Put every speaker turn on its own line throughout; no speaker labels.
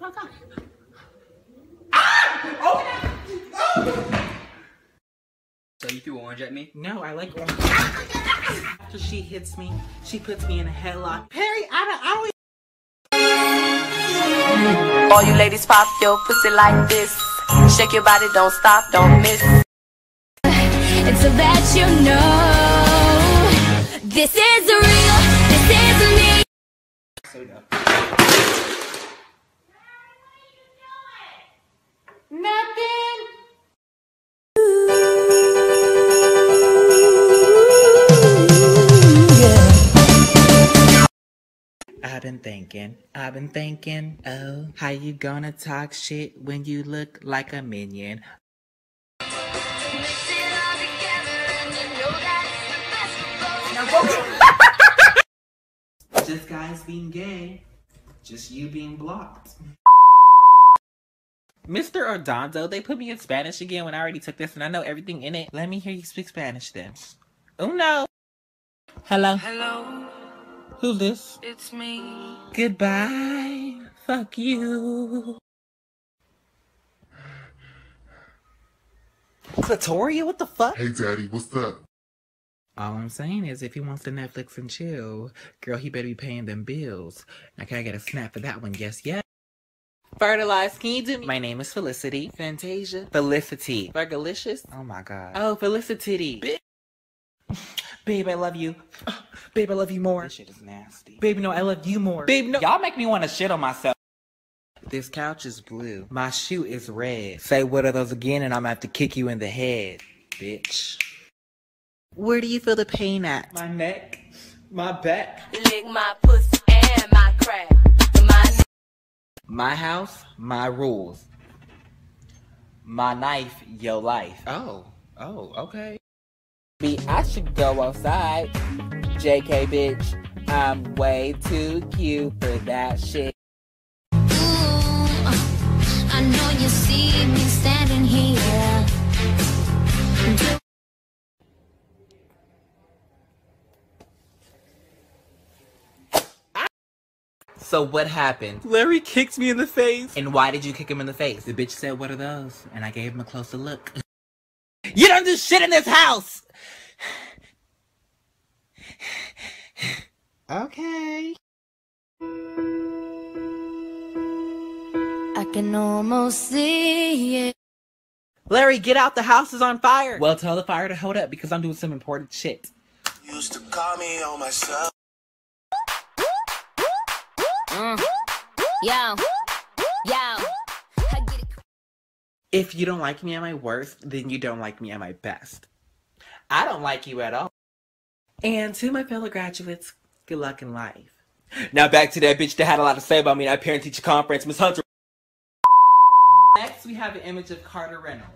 my God. Ah! Oh!
So you threw orange at me?
No, I like orange. After she hits me, she puts me in a headlock. Perry, I don't...
All you ladies pop your pussy like this. Shake your body, don't stop, don't miss.
And so that you know, this is real, this is me.
So dumb.
Nothing. I've been thinking, oh, how you gonna talk shit when you look like a minion? Just guys being gay, just you being blocked. Mr. Ordondo, they put me in Spanish again when I already took this and I know everything in it. Let me hear you speak Spanish then. Uno. Hello.
Hello,
Who's this?
it's me.
Goodbye. Fuck you. Clitoria, what the fuck?
Hey daddy, what's up?
All I'm saying is if he wants to Netflix and chill, girl, he better be paying them bills. Now can I get a snap for that one? Yes, yes. Fertilized, can you do me? My name is Felicity. Fantasia. Felicity. Fergalicious? Oh my god. Oh, Felicity. Babe, I love you. Babe, I love you more. This shit is nasty. Babe, no, I love you more. Babe, no. Y'all make me want to shit on myself. This couch is blue. My shoe is red. Say what are those again and I'm gonna have to kick you in the head, bitch. Where do you feel the pain at? My neck. My back.
Lick my pussy and my crack.
My house, my rules. My knife, your life. Oh, okay. I should go outside. JK, bitch. I'm way too cute for that shit.
Ooh, I know you see me standing here.
So what happened? Larry kicked me in the face. And why did you kick him in the face? The bitch said, what are those? And I gave him a closer look. You don't do shit in this house! Okay.
I can almost see it.
Larry, get out, the house is on fire. Well, tell the fire to hold up because I'm doing some important shit.
Used to call me on my cell.
Yo. I get it.
If you don't like me at my worst, then you don't like me at my best. I don't like you at all. And to my fellow graduates, good luck in life. Now back to that bitch that had a lot to say about me at parent-teacher conference, Miss Hunter. Next, we have an image of Carter Reynolds.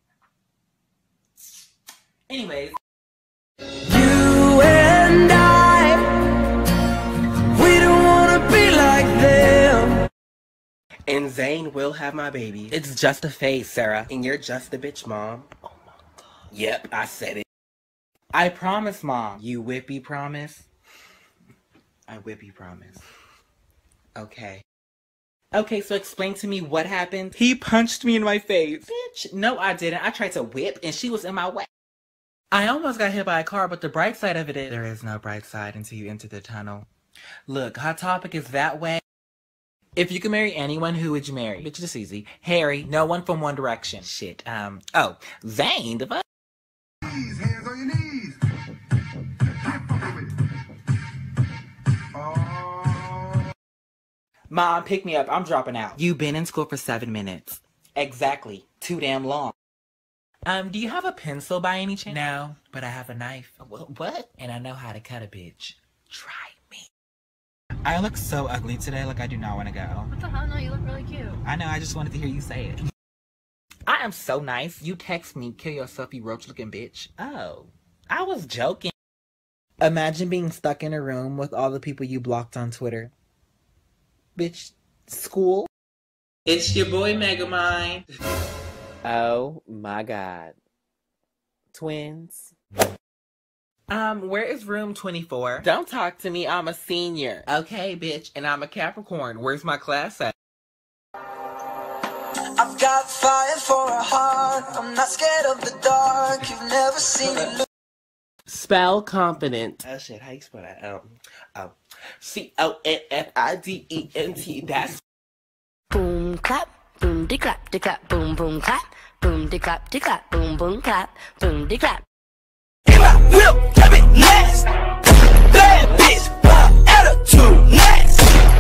Anyways. You and I, we don't want to be like them. And Zane will have my baby. It's just a phase, Sarah. And you're just a bitch, Mom. Oh my god. Yep, I said it. I promise, Mom. You whippy promise? I whippy promise. Okay. Okay, so explain to me what happened. He punched me in my face. Bitch, no I didn't. I tried to whip and she was in my way. I almost got hit by a car, but the bright side of it is there is no bright side until you enter the tunnel. Look, Hot Topic is that way. If you could marry anyone, who would you marry? Bitch, this easy. Harry, no one from One Direction. Shit, oh, Zayn, the fuck?
Hands on your knees. Get fucking with it. Oh.
Mom, pick me up. I'm dropping out. You've been in school for 7 minutes. Exactly. Too damn long. Do you have a pencil by any chance? No, but I have a knife. What? And I know how to cut a bitch. Try me. I look so ugly today, like I do not want to go.
What the hell? No, you look really cute.
I know, I just wanted to hear you say it. I am so nice. You text me, kill yourself, you roach looking bitch. Oh, I was joking. Imagine being stuck in a room with all the people you blocked on Twitter. Bitch, school? It's your boy Megamind. Oh my god. Twins. Where is room 24? Don't talk to me, I'm a senior. Okay, bitch, and I'm a Capricorn. Where's my class at?
got fire for a heart. I'm not scared of the dark. You've never seen it look.
Spell confident. Oh shit, how you spell that? CONFIDENT. That's
Boom clap, boom de clap, boom boom clap, boom de clap, boom boom clap, boom de clap.
If I will, keep it last. Bad bitch, attitude last.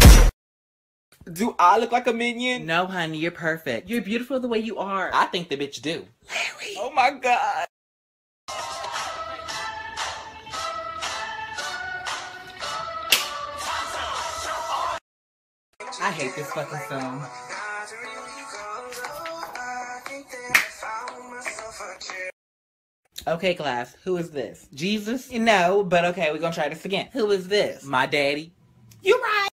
Do I look like a minion? No, honey, you're perfect. You're beautiful the way you are. I think the bitch do. Larry. Oh my god. I hate this fucking song. Okay, class, who is this? Jesus? No, but okay, we're gonna try this again. Who is this? My daddy? You right!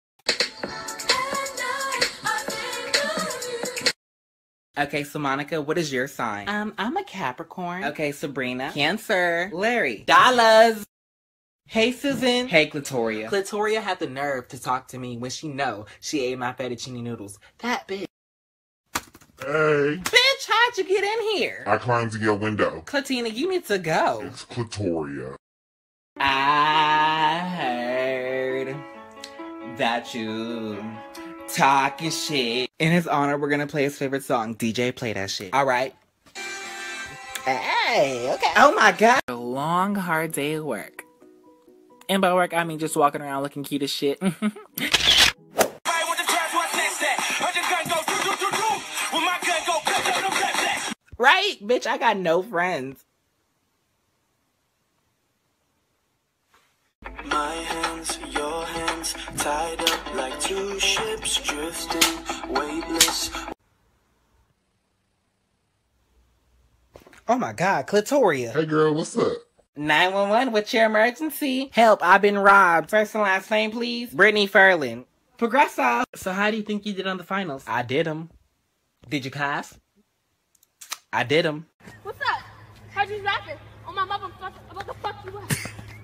Okay, so Monica, what is your sign? I'm a Capricorn. Okay, Sabrina. Cancer. Larry. Dollars. Hey, Susan. Hey, Clitoria. Clitoria had the nerve to talk to me when she know she ate my fettuccine noodles. That bitch.
Hey.
Bitch, how'd you get in here?
I climbed in your window.
Clatina, you need to go.
It's Clitoria.
I heard that you talking shit. In his honor, we're gonna play his favorite song. DJ, play that shit. Alright. Hey, okay. Oh my god. A long, hard day of work. And by work, I mean just walking around looking cute as shit. Right? Bitch, I got no friends.
My hands, your hands, tied up like two ships drifting, weightless.
Oh my god, Clitoria.
Hey girl, what's up?
911, what's your emergency? Help, I've been robbed. First and last name, please. Brittany Ferlin. Progressive. So how do you think you did on the finals? I did them. Did you pass? I did them.
What's up? How'd you rapping? Oh my mother, I'm about to fuck you up.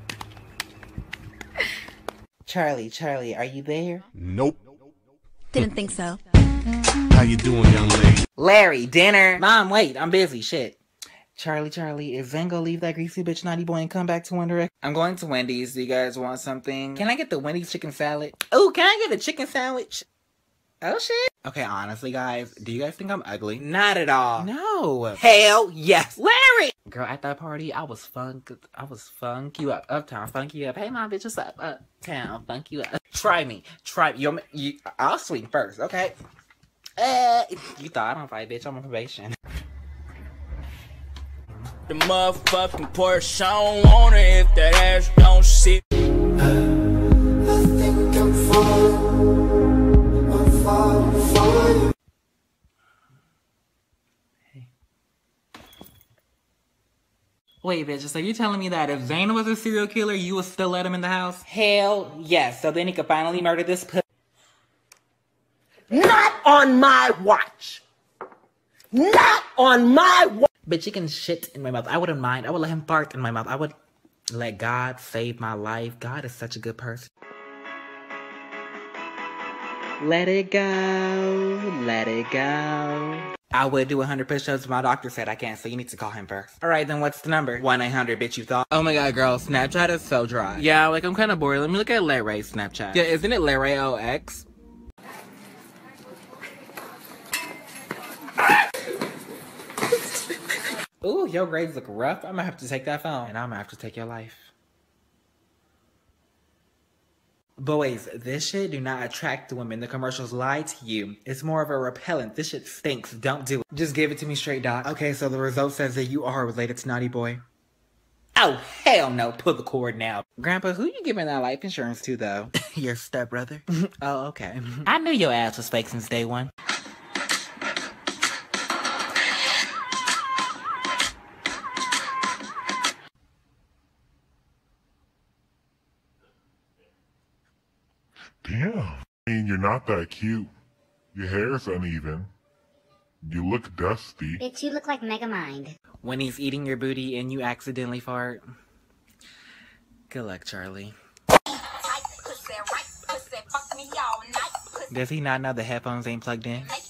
Charlie, are you there?
Nope.
Didn't think so.
How you doing, young lady?
Larry, dinner. Mom, wait, I'm busy, shit. Charlie, is Zen gonna leave that greasy bitch naughty boy and come back to One Direction? I'm going to Wendy's. Do you guys want something? Can I get the Wendy's chicken salad? Oh, can I get a chicken sandwich? Oh, shit. Okay, honestly, guys, do you guys think I'm ugly? Not at all. No. Hell yes. Larry! Girl, at that party, I was funk you up. Uptown, funk you up. Hey, my bitch, what's up? Uptown, funk you up. Try me. I'll swing first, okay? You thought I don't fight, bitch. I'm on probation.
The motherfucking Porsche, I don't want it if that ass don't sit. I think I'm falling for you.
Hey. Wait, bitch, so you telling me that if Zane was a serial killer, you would still let him in the house? Hell yes, so then he could finally murder this Not on my watch! Not on my watch! Bitch, you can shit in my mouth. I wouldn't mind. I would let him fart in my mouth. I would let God save my life. God is such a good person. Let it go. Let it go. I would do 100 push-ups. My doctor said I can't, so you need to call him first. Alright, then what's the number? 1-800, bitch, you thought? Oh my god, girl. Snapchat is so dry. Yeah, like, I'm kind of bored. Let me look at LARRAY's Snapchat. Yeah, isn't it LARRAY OX? Ooh, your grades look rough. I'm gonna have to take that phone. And I'm gonna have to take your life. Boys, this shit do not attract the women. The commercials lie to you. It's more of a repellent. This shit stinks. Don't do it. Just give it to me straight, doc. Okay, so the result says that you are related to Naughty Boy. Oh, hell no. Pull the cord now. Grandpa, who you giving that life insurance to, though? Your stepbrother. Oh, okay. I knew your ass was fake since day one.
Damn. I mean, you're not that cute. Your hair's uneven. You look dusty.
Bitch, you look like Megamind.
When he's eating your booty and you accidentally fart. Good luck, Charlie. Does he not know the headphones ain't plugged in?